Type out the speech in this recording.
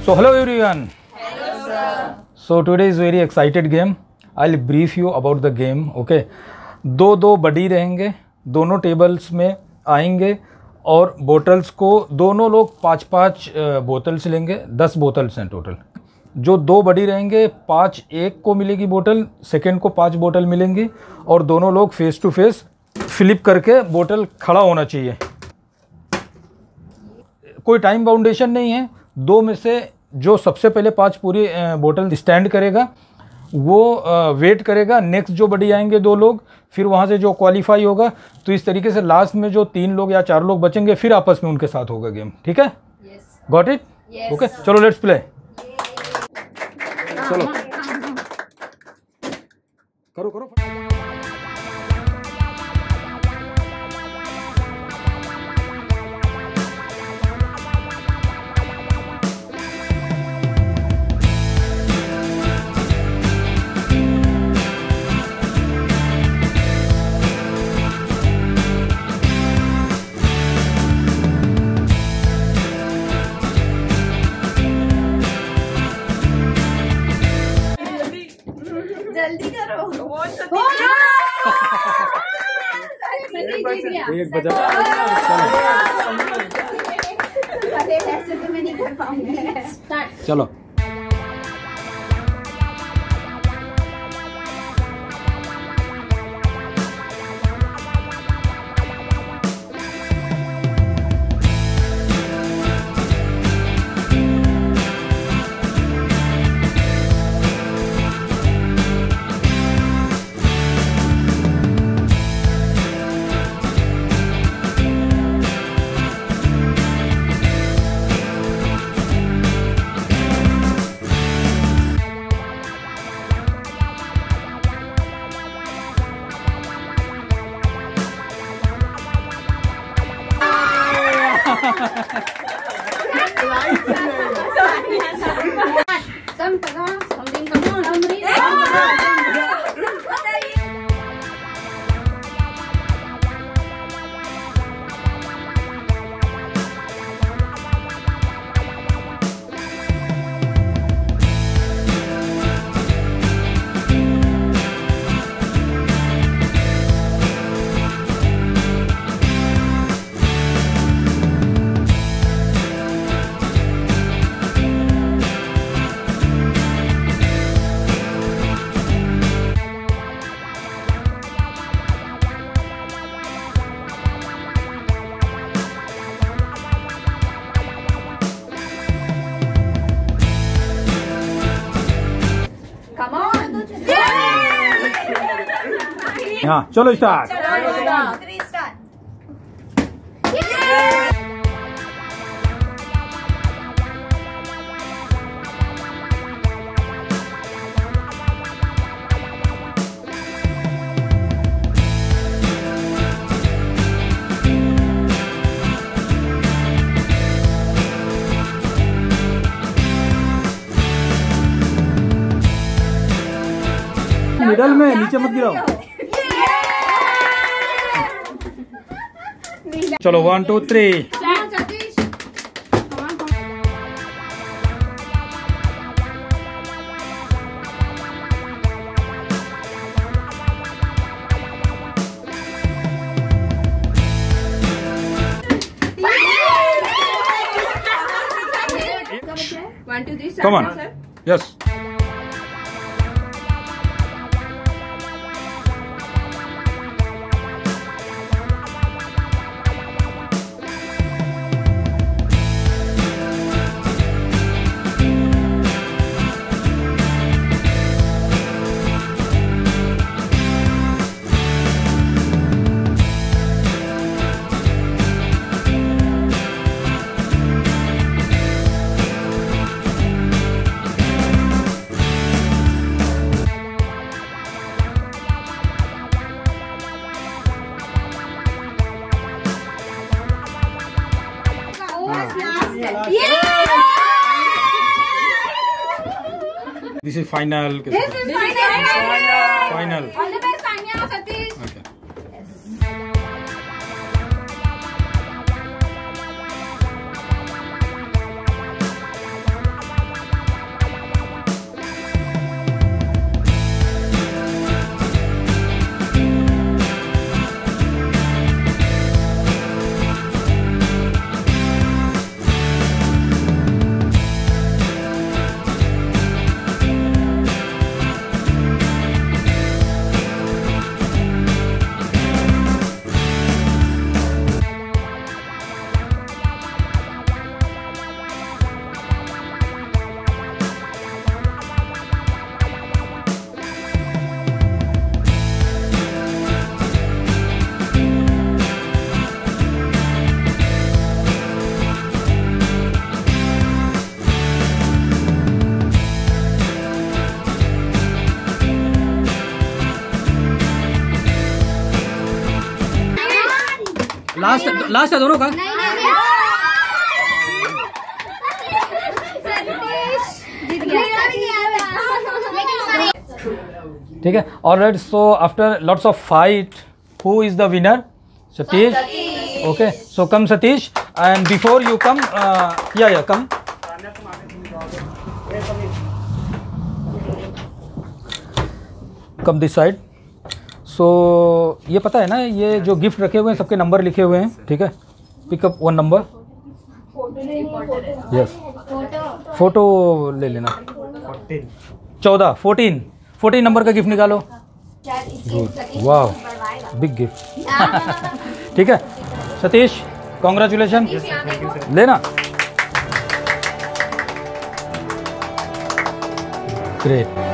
So hello everyone. Hello sir. So today is very excited game. I'll brief you about the game. Okay. दो बडी रहेंगे, दोनों tables में आएंगे और bottles को दोनों लोग 5-5 बोतल्स लेंगे। 10 बोतल्स हैं टोटल। जो 2 बडी रहेंगे 5 एक को मिलेगी बोतल, सेकेंड को 5 बोतल मिलेंगी और दोनों लोग फेस टू फेस फ्लिप करके बोतल खड़ा होना चाहिए। कोई टाइम बाउंडेशन नहीं है। 2 में से जो सबसे पहले 5 पूरी बोतल स्टैंड करेगा वो वेट करेगा। नेक्स्ट जो बडी आएंगे 2 लोग, फिर वहाँ से जो क्वालिफाई होगा, तो इस तरीके से लास्ट में जो 3 लोग या 4 लोग बचेंगे फिर आपस में उनके साथ होगा गेम। ठीक है? Got it? ओके, चलो लेट्स प्ले। चलो करो। जल्दी करो। एक बजा। अरे ऐसे तो मैं नहीं कर पाऊंगी। चलो हाँ, चलो स्टार्ट। मिडल में, नीचे मत गिराओ। चलो 1 2 3। Come on. Yes. This is final. This is final. All the best, Sanya, Satish. Okay. Last है दोनों का। ठीक है, alright. So after lots of fight, who is the winner? Satish. Okay, so come Satish, and before you come, या come. Come this side. सो ये पता है ना, ये जो गिफ्ट रखे हुए हैं सबके नंबर लिखे हुए हैं, ठीक है। Pickup one number. Yes, photo ले लेना। 14 नंबर का गिफ्ट निकालो। वाह, बिग गिफ्ट। ठीक है सतीश, कॉन्ग्रेचुलेशन। लेना। ग्रेट।